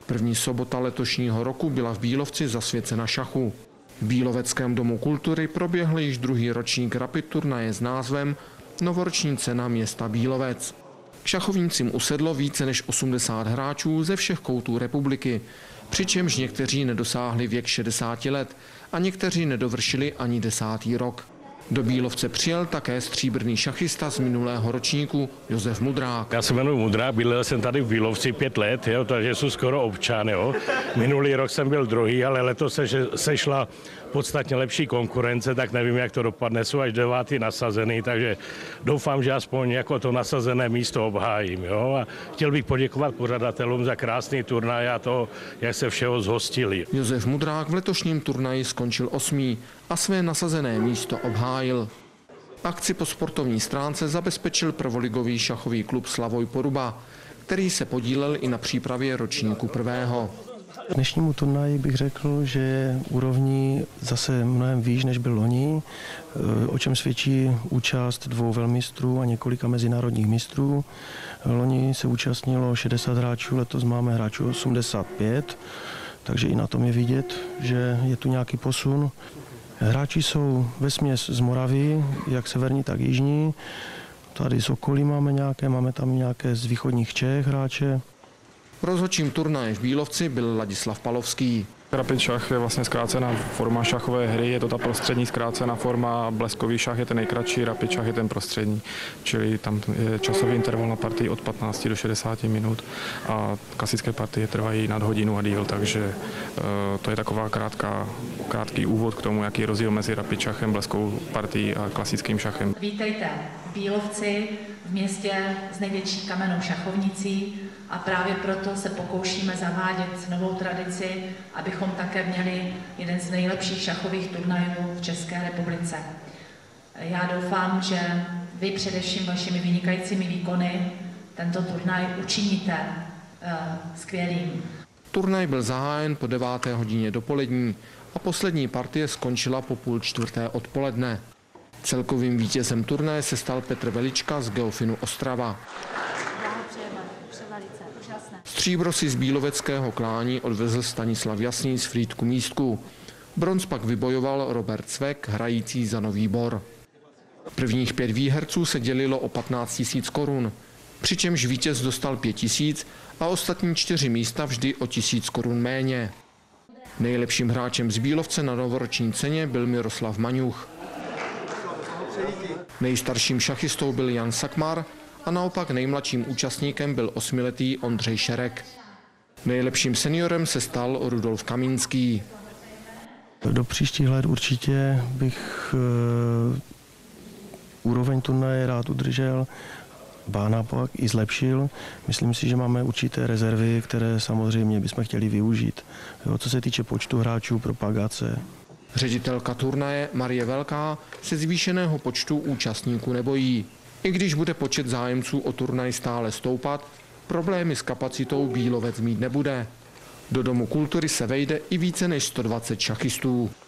První sobota letošního roku byla v Bílovci zasvěcena šachu. V Bíloveckém domu kultury proběhl již druhý ročník Rapid turnaje s názvem Novoroční cena města Bílovec. K šachovnicím usedlo více než 80 hráčů ze všech koutů republiky, přičemž někteří nedosáhli věk 60 let a někteří nedovršili ani 10. rok. Do Bílovce přijel také stříbrný šachista z minulého ročníku Josef Mudrák. Já se jmenuji Mudrák, bydlel jsem tady v Bílovci 5 let, takže jsem skoro občan. Minulý rok jsem byl druhý, ale letos se sešla podstatně lepší konkurence, tak nevím, jak to dopadne. Jsou až 9. nasazený, takže doufám, že aspoň jako to nasazené místo obhájím. A chtěl bych poděkovat pořadatelům za krásný turnaj a to, jak se všeho zhostili. Josef Mudrák v letošním turnaji skončil 8. a své nasazené místo obhájil. Akci po sportovní stránce zabezpečil prvoligový šachový klub Slavoj Poruba, který se podílel i na přípravě ročníku prvého. Dnešnímu turnaji bych řekl, že je úrovní zase mnohem výš, než byl loni, o čem svědčí účast 2 velmistrů a několika mezinárodních mistrů. Loni se účastnilo 60 hráčů, letos máme hráčů 85, takže i na tom je vidět, že je tu nějaký posun. Hráči jsou vesměs z Moravy, jak severní, tak jižní. Tady z okolí máme tam nějaké z východních Čech hráče. Rozhodčím turnaje v Bílovci byl Ladislav Palovský. Rapid šach je vlastně zkrácená forma šachové hry, je to ta prostřední zkrácená forma, bleskový šach je ten nejkratší, rapid šach je ten prostřední, čili tam je časový interval na partii od 15 do 60 minut a klasické partie trvají nad hodinu a díl, takže to je taková krátký úvod k tomu, jaký je rozdíl mezi rapid šachem, bleskovou partií a klasickým šachem. Vítejte v Bílovci, v městě s největší kamennou šachovnicí, a právě proto se pokoušíme zavádět novou tradici, abychom také měli jeden z nejlepších šachových turnajů v České republice. Já doufám, že vy především vašimi vynikajícími výkony tento turnaj učiníte skvělým. Turnaj byl zahájen po 9. hodině dopolední a poslední partie skončila po 3:30 odpoledne. Celkovým vítězem turnaje se stal Petr Velička z Geofinu Ostrava. Stříbro si z bíloveckého Klání odvezl Stanislav Jasný z Frýdku Místku. Bronz pak vybojoval Robert Cvek, hrající za Nový Bor. Prvních 5 výherců se dělilo o 15 000 korun, přičemž vítěz dostal 5 000 a ostatní 4 místa vždy o 1 000 korun méně. Nejlepším hráčem z Bílovce na novoroční ceně byl Miroslav Maňuch. Nejstarším šachistou byl Jan Sakmar a naopak nejmladším účastníkem byl 8letý Ondřej Šerek. Nejlepším seniorem se stal Rudolf Kamínský. Do příštích let určitě bych úroveň turnaje rád udržel, ba naopak i zlepšil. Myslím si, že máme určité rezervy, které samozřejmě bychom chtěli využít. Co se týče počtu hráčů, propagace. Ředitelka turnaje Marie Velká se zvýšeného počtu účastníků nebojí. I když bude počet zájemců o turnaj stále stoupat, problémy s kapacitou Bílovec mít nebude. Do Domu kultury se vejde i více než 120 šachistů.